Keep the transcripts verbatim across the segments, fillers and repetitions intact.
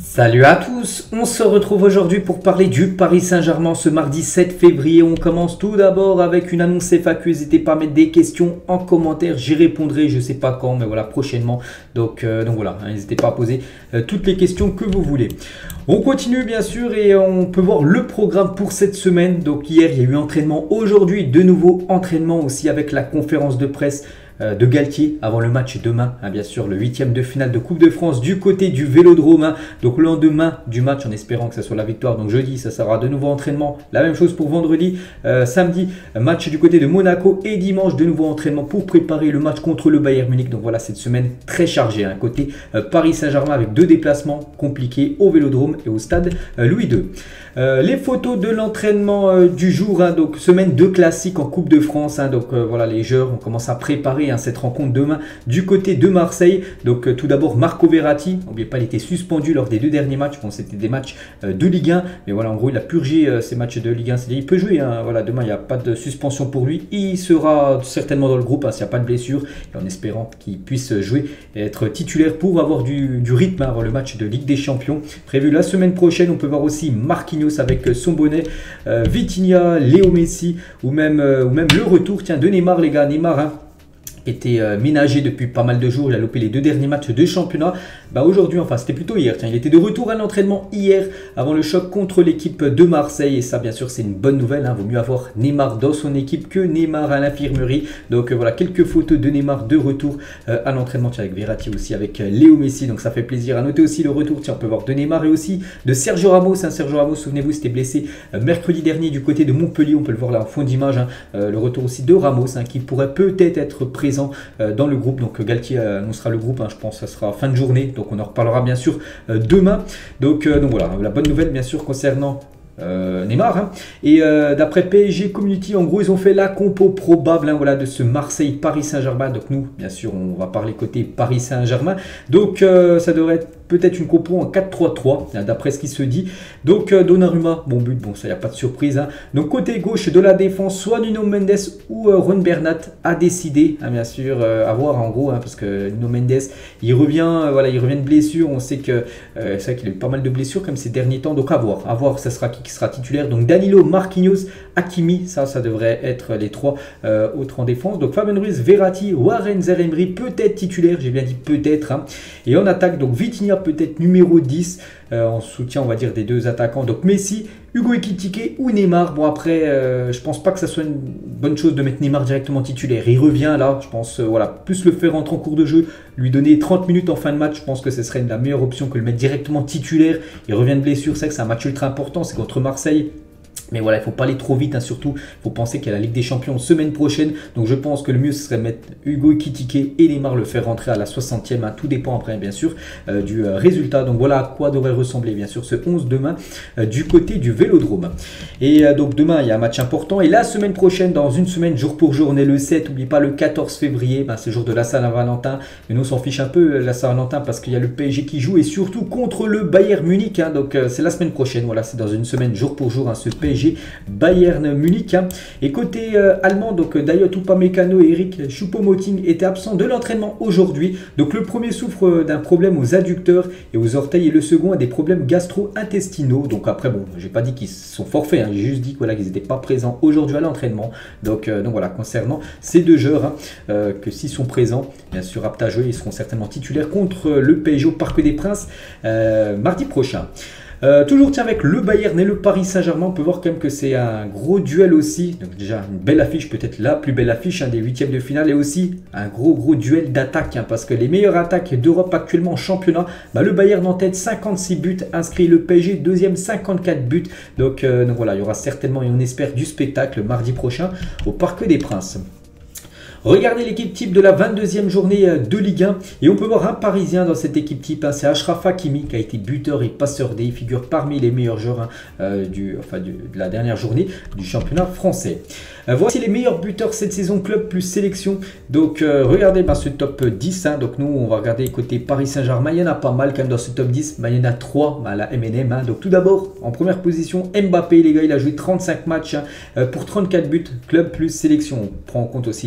Salut à tous, on se retrouve aujourd'hui pour parler du Paris Saint-Germain ce mardi sept février. On commence tout d'abord avec une annonce F A Q. N'hésitez pas à mettre des questions en commentaire, j'y répondrai, je sais pas quand, mais voilà, prochainement. Donc, euh, donc voilà, n'hésitez pas à poser euh, toutes les questions que vous voulez. On continue bien sûr et on peut voir le programme pour cette semaine. Donc hier, il y a eu entraînement, aujourd'hui de nouveau entraînement aussi avec la conférence de presse de Galtier avant le match demain, hein, bien sûr le huitième de finale de Coupe de France du côté du Vélodrome, hein, donc le lendemain du match en espérant que ce soit la victoire. Donc jeudi ça sera de nouveau entraînement, la même chose pour vendredi, euh, samedi match du côté de Monaco et dimanche de nouveau entraînement pour préparer le match contre le Bayern Munich. Donc voilà, cette semaine très chargée, hein, côté euh, Paris Saint-Germain avec deux déplacements compliqués au Vélodrome et au stade euh, Louis deux. Euh, les photos de l'entraînement euh, du jour, hein, donc semaine de classique en Coupe de France, hein, donc euh, voilà les joueurs on commence à préparer hein, cette rencontre demain du côté de Marseille. Donc euh, tout d'abord Marco Verratti, n'oubliez pas il était suspendu lors des deux derniers matchs, bon c'était des matchs euh, de Ligue un, mais voilà en gros il a purgé euh, ces matchs de Ligue un, c'est-à-dire il peut jouer, hein, voilà demain il n'y a pas de suspension pour lui, il sera certainement dans le groupe hein, s'il n'y a pas de blessure, et en espérant qu'il puisse jouer et être titulaire pour avoir du, du rythme hein, avant le match de Ligue des Champions prévu la semaine prochaine. On peut voir aussi Marquinhos avec son bonnet, euh, Vitinha, Léo Messi ou même, euh, ou même le retour tiens, de Neymar les gars, Neymar hein, était euh, ménagé depuis pas mal de jours, il a loupé les deux derniers matchs de championnat. Bah aujourd'hui, enfin c'était plutôt hier, tiens, il était de retour à l'entraînement hier avant le choc contre l'équipe de Marseille et ça bien sûr c'est une bonne nouvelle, hein. Vaut mieux avoir Neymar dans son équipe que Neymar à l'infirmerie. Donc euh, voilà quelques photos de Neymar de retour euh, à l'entraînement, tiens, avec Verratti aussi, avec euh, Léo Messi, donc ça fait plaisir. À noter aussi le retour, tiens on peut voir de Neymar et aussi de Sergio Ramos, hein. Sergio Ramos souvenez-vous c'était blessé euh, mercredi dernier du côté de Montpellier, on peut le voir là en fond d'image, hein. euh, le retour aussi de Ramos hein, qui pourrait peut-être être présent euh, dans le groupe. Donc Galtier euh, annoncera le groupe, hein, je pense que ça sera fin de journée, donc on en reparlera bien sûr euh, demain. Donc, euh, donc voilà, la bonne nouvelle bien sûr concernant Euh, Neymar hein. Et euh, d'après P S G Community, en gros ils ont fait la compo probable hein, voilà, de ce Marseille Paris Saint-Germain. Donc nous bien sûr on va parler côté Paris Saint-Germain, donc euh, ça devrait être peut-être une compo en quatre trois trois hein, d'après ce qui se dit. Donc euh, Donnarumma, bon but, bon ça y a pas de surprise hein. Donc côté gauche de la défense, soit Nuno Mendes ou euh, Juan Bernat à décider hein, bien sûr euh, à voir en gros hein, parce que Nuno Mendes il revient euh, voilà il revient de blessure, on sait que euh, c'est vrai qu'il a eu pas mal de blessures comme ces derniers temps, donc à voir à voir ça sera qui qui sera titulaire. Donc Danilo, Marquinhos, Hakimi, ça ça devrait être les trois euh, autres en défense. Donc Fabien Ruiz, Verratti, Warren Zaïre-Emery peut-être titulaire, j'ai bien dit peut-être hein. Et en attaque donc Vitinha peut-être numéro dix euh, en soutien on va dire des deux attaquants, donc Messi, Hugo Ekitike ou Neymar. Bon après euh, je pense pas que ça soit une bonne chose de mettre Neymar directement titulaire, il revient là, je pense euh, voilà, plus le faire rentrer en cours de jeu, lui donner trente minutes en fin de match, je pense que ce serait la meilleure option que le mettre directement titulaire. Il revient de blessure, c'est que c'est un match ultra important, c'est contre Marseille. Mais voilà, il ne faut pas aller trop vite, hein, surtout. Il faut penser qu'il y a la Ligue des Champions semaine prochaine. Donc je pense que le mieux, ce serait de mettre Hugo Ekitike et Neymar, le faire rentrer à la soixantième. Hein. Tout dépend après, bien sûr, euh, du euh, résultat. Donc voilà à quoi devrait ressembler, bien sûr, ce onze demain euh, du côté du Vélodrome. Et euh, donc demain, il y a un match important. Et la semaine prochaine, dans une semaine, jour pour jour, on est le sept. N'oubliez pas le quatorze février. Ben, c'est le jour de la Saint-Valentin. Mais nous, on s'en fiche un peu, la Saint-Valentin, parce qu'il y a le P S G qui joue et surtout contre le Bayern Munich. Hein. Donc euh, c'est la semaine prochaine. Voilà, c'est dans une semaine, jour pour jour, hein, ce P S G Bayern Munich. Hein. Et côté euh, allemand, donc Dayot Upamecano et Eric Choupo-Moting étaient absents de l'entraînement aujourd'hui. Donc le premier souffre d'un problème aux adducteurs et aux orteils et le second a des problèmes gastro-intestinaux. Donc après bon, j'ai pas dit qu'ils sont forfaits, hein. J'ai juste dit voilà, qu'ils n'étaient pas présents aujourd'hui à l'entraînement. Donc, euh, donc voilà, concernant ces deux joueurs, hein, euh, que s'ils sont présents, bien sûr aptes à jouer, ils seront certainement titulaires contre le P S G au Parc des Princes euh, mardi prochain. Euh, toujours tiens avec le Bayern et le Paris Saint-Germain, on peut voir quand même que c'est un gros duel aussi. Donc déjà une belle affiche, peut-être la plus belle affiche hein, des huitièmes de finale, et aussi un gros gros duel d'attaque hein, parce que les meilleures attaques d'Europe actuellement en championnat, bah, le Bayern en tête cinquante-six buts inscrits, le P S G deuxième cinquante-quatre buts. Donc, euh, donc voilà, il y aura certainement et on espère du spectacle mardi prochain au Parc des Princes. Regardez l'équipe type de la vingt-deuxième journée de Ligue un et on peut voir un Parisien dans cette équipe type, hein, c'est Achraf Hakimi qui a été buteur et passeur D, il figure parmi les meilleurs joueurs hein, euh, du, enfin, du, de la dernière journée du championnat français. Euh, voici les meilleurs buteurs cette saison, club plus sélection. Donc euh, regardez ben, ce top dix, hein, donc nous on va regarder côté Paris Saint-Germain, il y en a pas mal quand même dans ce top dix, ben, il y en a trois à ben, la M N M. Hein. Donc tout d'abord en première position Mbappé les gars, il a joué trente-cinq matchs hein, pour trente-quatre buts, club plus sélection. On prend en compte aussi l'équipe de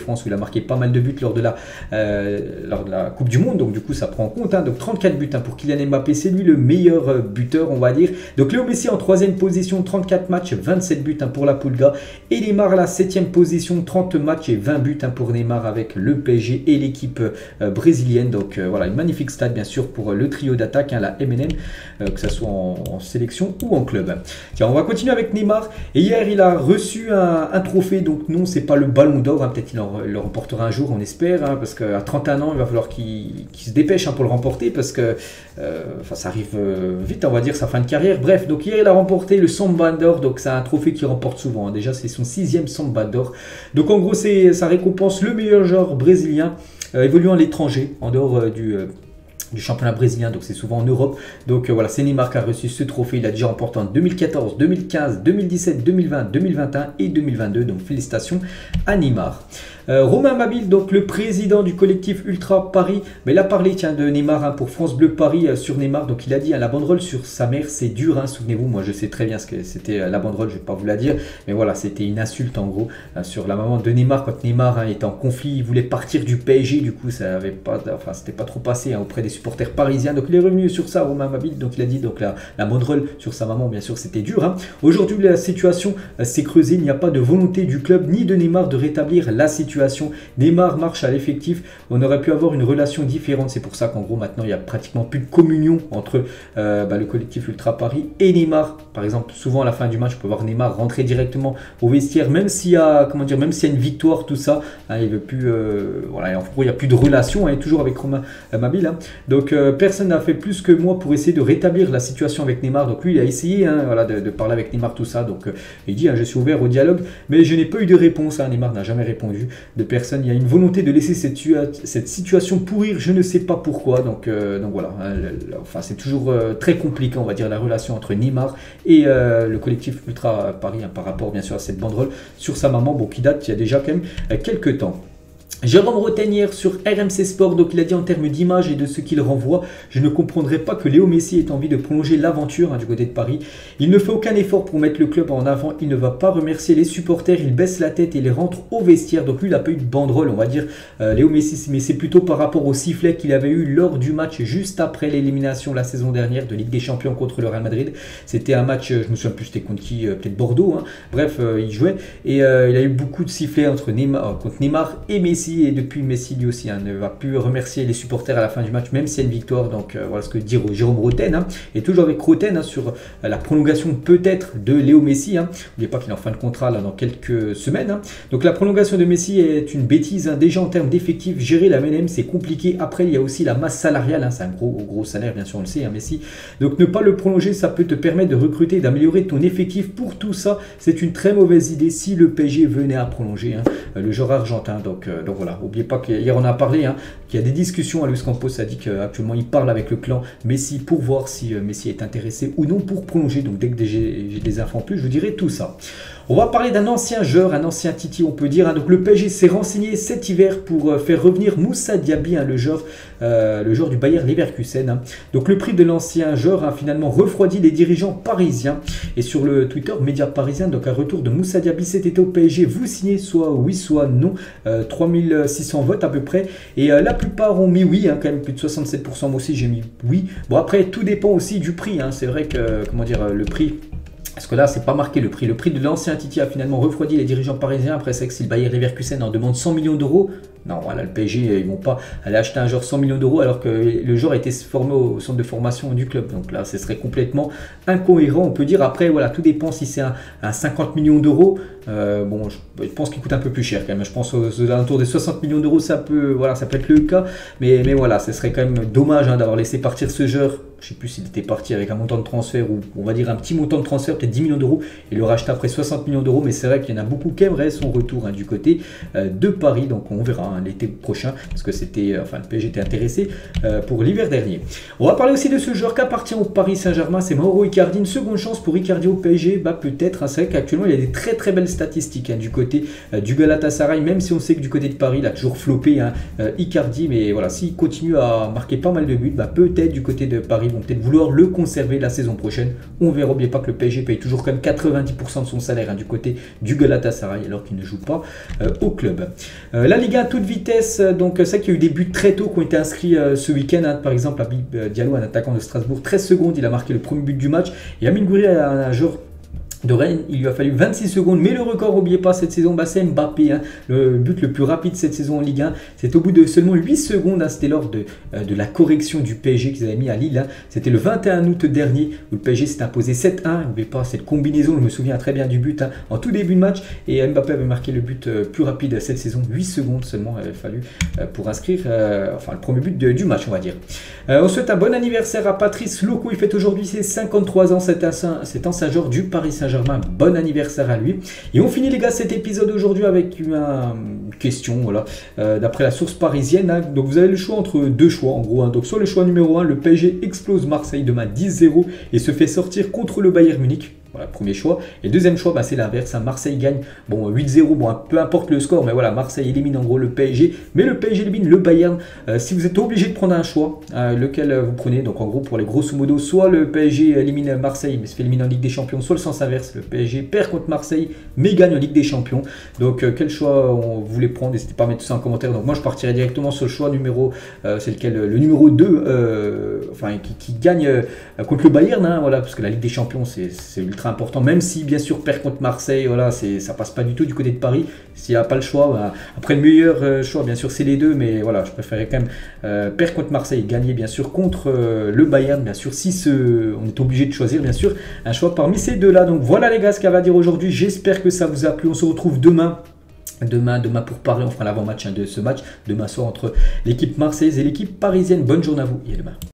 France où il a marqué pas mal de buts lors de la, euh, lors de la Coupe du Monde. Donc du coup ça prend en compte. Hein. Donc trente-quatre buts hein, pour Kylian Mbappé, c'est lui le meilleur euh, buteur on va dire. Donc Léo Messi en troisième position, trente-quatre matchs, vingt-sept buts hein, pour la Pulga. Et Neymar à la septième position, trente matchs et vingt buts hein, pour Neymar avec le P S G et l'équipe euh, brésilienne. Donc euh, voilà, une magnifique stat bien sûr pour euh, le trio d'attaque, hein, la M N M, euh, que ce soit en, en sélection ou en club. Tiens, on va continuer avec Neymar. Et hier, il a reçu un, un trophée. Donc non, c'est pas le Ballon d'Or. Hein. Peut-être qu'il le remportera un jour, on espère. Hein, parce qu'à trente et un ans, il va falloir qu'il qu'il se dépêche hein, pour le remporter. Parce que euh, enfin, ça arrive euh, vite, on va dire, sa fin de carrière. Bref, donc hier, il a remporté le Samba d'Or. Donc c'est un trophée qu'il remporte souvent. Hein. Déjà, c'est son sixième Samba d'Or. Donc en gros, ça récompense le meilleur joueur brésilien euh, évoluant à l'étranger, en dehors euh, du... Euh, du championnat brésilien, donc c'est souvent en Europe. Donc euh, voilà, c'est Neymar qui a reçu ce trophée. Il a déjà remporté en deux mille quatorze, deux mille quinze, deux mille dix-sept, deux mille vingt, deux mille vingt et un et deux mille vingt-deux. Donc félicitations à Neymar. Euh, Romain Mabille, donc le président du collectif Ultra Paris, mais il a parlé tiens, de Neymar hein, pour France Bleu Paris euh, sur Neymar. Donc il a dit hein, la banderole sur sa mère c'est dur, hein, souvenez-vous, moi je sais très bien ce que c'était euh, la banderole, je ne vais pas vous la dire, mais voilà, c'était une insulte en gros euh, sur la maman de Neymar quand Neymar hein, était en conflit, il voulait partir du P S G, du coup ça avait pas, enfin c'était pas trop passé hein, auprès des supporters parisiens. Donc il est revenu sur ça, Romain Mabille, donc il a dit donc la, la banderole sur sa maman, bien sûr c'était dur. Hein. Aujourd'hui la situation euh, s'est creusée, il n'y a pas de volonté du club ni de Neymar de rétablir la situation. Neymar marche à l'effectif, on aurait pu avoir une relation différente, c'est pour ça qu'en gros maintenant il n'y a pratiquement plus de communion entre euh, bah, le collectif Ultra Paris et Neymar. Par exemple, souvent à la fin du match, on peut voir Neymar rentrer directement au vestiaire, même s'il y a, comment dire, même s'il y a une victoire, tout ça, hein, il veut plus, euh, voilà, en gros il n'y a plus de relation, hein, toujours avec Romain euh, Mabille. Hein. Donc euh, personne n'a fait plus que moi pour essayer de rétablir la situation avec Neymar. Donc lui il a essayé, hein, voilà, de, de parler avec Neymar, tout ça. Donc euh, il dit, hein, je suis ouvert au dialogue, mais je n'ai pas eu de réponse. Hein. Neymar n'a jamais répondu de personne. Il y a une volonté de laisser cette, cette situation pourrir, je ne sais pas pourquoi. Donc, euh, donc voilà, hein, le, le, enfin, c'est toujours euh, très compliqué, on va dire, la relation entre Neymar et euh, le collectif Ultra Paris hein, par rapport bien sûr à cette banderole sur sa maman, bon, qui date il y a déjà quand même euh, quelques temps. Jérôme Roten hier sur R M C Sport, donc il a dit en termes d'image et de ce qu'il renvoie, je ne comprendrais pas que Léo Messi ait envie de prolonger l'aventure hein, du côté de Paris. Il ne fait aucun effort pour mettre le club en avant, il ne va pas remercier les supporters, il baisse la tête et il rentre au vestiaire. Donc lui il n'a pas eu de banderole on va dire, euh, Léo Messi, mais c'est plutôt par rapport au sifflet qu'il avait eu lors du match juste après l'élimination la saison dernière de Ligue des Champions contre le Real Madrid. C'était un match, je me souviens plus c'était contre qui, euh, peut-être Bordeaux, hein. Bref euh, il jouait et euh, il a eu beaucoup de sifflets entre Neymar, euh, contre Neymar et Messi. Et depuis Messi lui aussi hein, ne va plus remercier les supporters à la fin du match même s'il y a une victoire. Donc euh, voilà ce que dit Jérôme Roten hein. Et toujours avec Roten hein, sur euh, la prolongation peut-être de Léo Messi hein. N'oubliez pas qu'il est en fin de contrat là, dans quelques semaines hein. Donc la prolongation de Messi est une bêtise hein. Déjà en termes d'effectifs, gérer la M N M c'est compliqué. Après il y a aussi la masse salariale hein. C'est un gros gros salaire bien sûr on le sait hein, Messi. Donc ne pas le prolonger ça peut te permettre de recruter et d'améliorer ton effectif. Pour tout ça c'est une très mauvaise idée si le P S G venait à prolonger hein, le joueur argentin. Donc, euh, donc voilà, n'oubliez pas qu'hier on a parlé, hein, qu'il y a des discussions. À Luis Campos a dit qu'actuellement il parle avec le clan Messi pour voir si euh, Messi est intéressé ou non pour prolonger. Donc dès que j'ai des infos en plus, je vous dirai tout ça. On va parler d'un ancien joueur, un ancien Titi on peut dire. Hein. Donc le P S G s'est renseigné cet hiver pour euh, faire revenir Moussa Diaby, hein, le joueur euh, le joueur du Bayer Leverkusen. Hein. Donc le prix de l'ancien joueur a finalement refroidi les dirigeants parisiens. Et sur le Twitter média parisien, donc un retour de Moussa Diaby cet été au P S G, vous signez soit oui soit non. Euh, trois mille six cents votes à peu près. Et euh, la plupart ont mis oui, hein, quand même plus de soixante-sept pour cent. Moi aussi j'ai mis oui. Bon après tout dépend aussi du prix. Hein. C'est vrai que comment dire le prix. Parce que là, c'est pas marqué le prix. Le prix de l'ancien Titi a finalement refroidi les dirigeants parisiens. Après, c'est que si le Bayer Leverkusen en demande cent millions d'euros, non, voilà, le P S G, ils vont pas aller acheter un joueur cent millions d'euros alors que le joueur a été formé au centre de formation du club. Donc là, ce serait complètement incohérent, on peut dire. Après, voilà, tout dépend si c'est un, un cinquante millions d'euros. Euh, bon, je, je pense qu'il coûte un peu plus cher quand même. Je pense aux, aux alentours des soixante millions d'euros, ça peut, voilà, ça peut être le cas. Mais, mais voilà, ce serait quand même dommage hein, d'avoir laissé partir ce joueur. Je ne sais plus s'il était parti avec un montant de transfert ou on va dire un petit montant de transfert, peut-être dix millions d'euros, et le racheter après soixante millions d'euros. Mais c'est vrai qu'il y en a beaucoup qui aimeraient son retour hein, du côté euh, de Paris. Donc on verra hein, l'été prochain, parce que c'était, enfin le P S G était intéressé euh, pour l'hiver dernier. On va parler aussi de ce joueur qui appartient au Paris Saint-Germain, c'est Mauro Icardi. Une seconde chance pour Icardi au P S G, bah peut-être. Hein, c'est vrai qu'actuellement il y a des très très belles statistiques hein, du côté euh, du Galatasaray, même si on sait que du côté de Paris il a toujours floppé hein, euh, Icardi. Mais voilà, s'il continue à marquer pas mal de buts, bah peut-être du côté de Paris vont peut-être vouloir le conserver la saison prochaine. On verra. N'oubliez pas que le P S G paye toujours comme quatre-vingt-dix pour cent de son salaire hein, du côté du Galatasaray alors qu'il ne joue pas euh, au club. Euh, la Ligue un à toute vitesse, donc c'est qu'il y a eu des buts très tôt qui ont été inscrits euh, ce week-end. Hein. Par exemple, Habib Diallo, un attaquant de Strasbourg, treize secondes, il a marqué le premier but du match. Et Amine Gouiri, un, un joueur de Rennes, il lui a fallu vingt-six secondes, mais le record, n'oubliez pas, cette saison, bah, c'est Mbappé, hein, le but le plus rapide cette saison en Ligue un, c'est au bout de seulement huit secondes, hein, c'était lors de, euh, de la correction du P S G qu'ils avaient mis à Lille, hein. C'était le vingt et un août dernier, où le P S G s'est imposé sept un, n'oubliez pas cette combinaison, je me souviens très bien du but, hein, en tout début de match, et Mbappé avait marqué le but euh, plus rapide cette saison, huit secondes seulement, il avait fallu euh, pour inscrire, euh, enfin le premier but de, du match, on va dire. Euh, on souhaite un bon anniversaire à Patrice Loco, il fête aujourd'hui ses cinquante-trois ans, c'est un ancien joueur du Paris Saint-Germain, bon anniversaire à lui. Et on finit les gars cet épisode aujourd'hui avec une, une question, voilà, euh, d'après la source parisienne. Hein. Donc vous avez le choix entre deux choix en gros. Hein. Donc soit le choix numéro un, le P S G explose Marseille demain dix zéro et se fait sortir contre le Bayern Munich. Voilà, premier choix. Et deuxième choix, bah, c'est l'inverse. Hein. Marseille gagne, bon, huit zéro, bon, peu importe le score, mais voilà, Marseille élimine en gros le P S G. Mais le P S G élimine le Bayern. Euh, si vous êtes obligé de prendre un choix, euh, lequel euh, vous prenez, donc en gros, pour les grosso modo, soit le P S G élimine Marseille, mais se fait éliminer en Ligue des Champions, soit le sens inverse, le P S G perd contre Marseille, mais gagne en Ligue des Champions. Donc, euh, quel choix on voulait prendre? N'hésitez pas à mettre tout ça en commentaire. Donc, moi, je partirais directement sur le choix numéro, euh, c'est lequel, le numéro deux, euh, enfin, qui, qui gagne euh, contre le Bayern, hein, voilà, parce que la Ligue des Champions, c'est ultra important, même si bien sûr perd contre Marseille, voilà, ça passe pas du tout du côté de Paris. S'il n'y a pas le choix, bah, après le meilleur euh, choix bien sûr c'est les deux, mais voilà, je préférais quand même euh, perdre contre Marseille, gagner bien sûr contre euh, le Bayern, bien sûr, si ce, on est obligé de choisir bien sûr un choix parmi ces deux là. Donc voilà les gars ce qu'elle va dire aujourd'hui, j'espère que ça vous a plu, on se retrouve demain. Demain, demain pour parler, on fera l'avant-match hein, de ce match, demain soir entre l'équipe marseillaise et l'équipe parisienne. Bonne journée à vous et à demain.